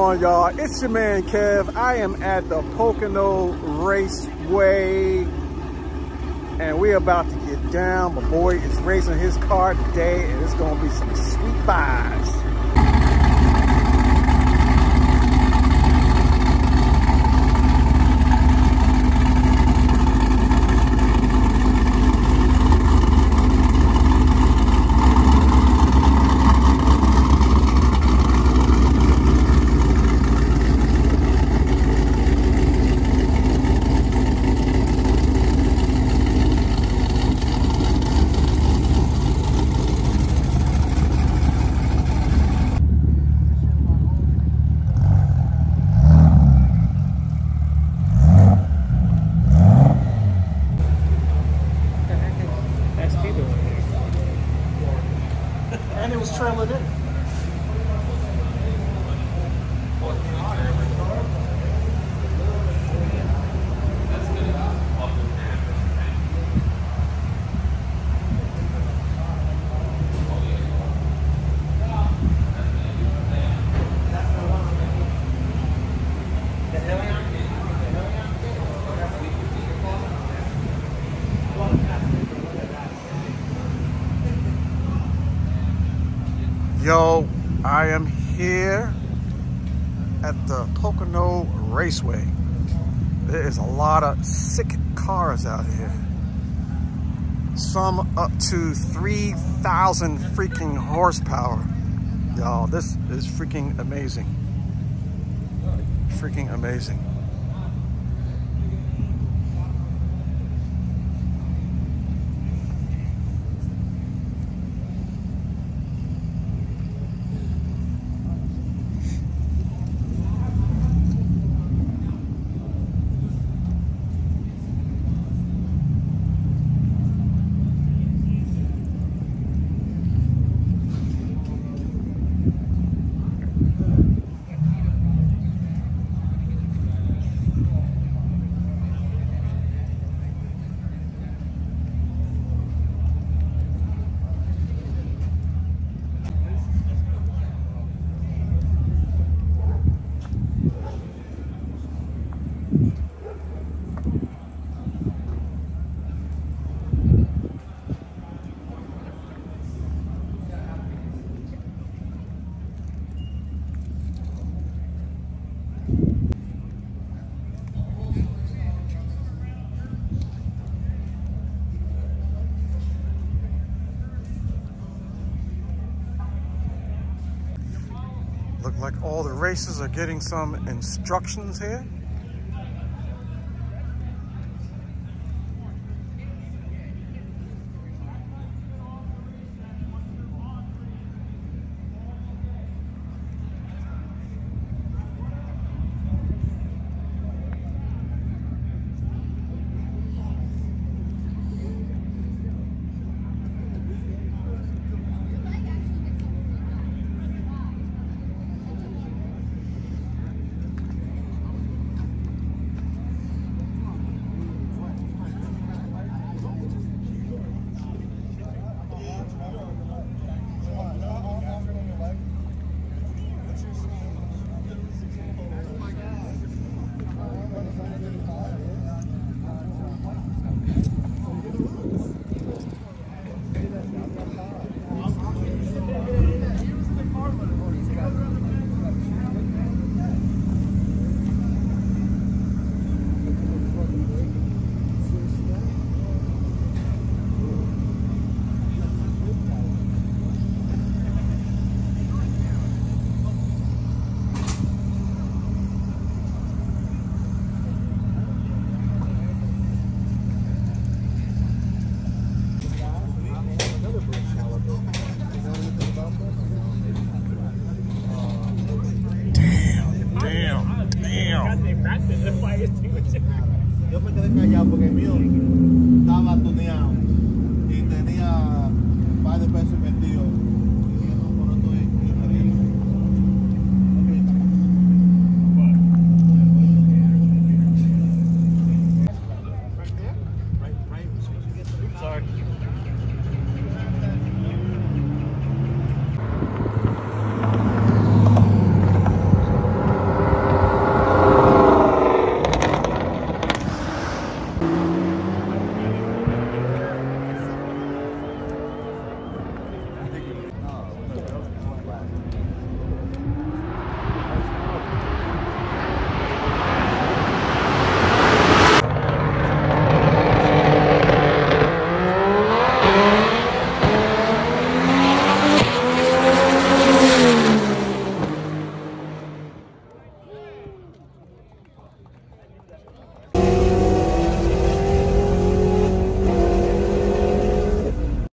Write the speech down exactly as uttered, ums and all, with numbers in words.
on, y'all? It's your man Kev. I am at the Pocono Raceway and we're about to get down. My boy is racing his car today and it's gonna be some sweet vibes. And it was trailing in. Yo, I am here at the Pocono Raceway. There is a lot of sick cars out here. Some up to three thousand freaking horsepower. Y'all, this is freaking amazing. Freaking amazing. Look like all the racers are getting some instructions here.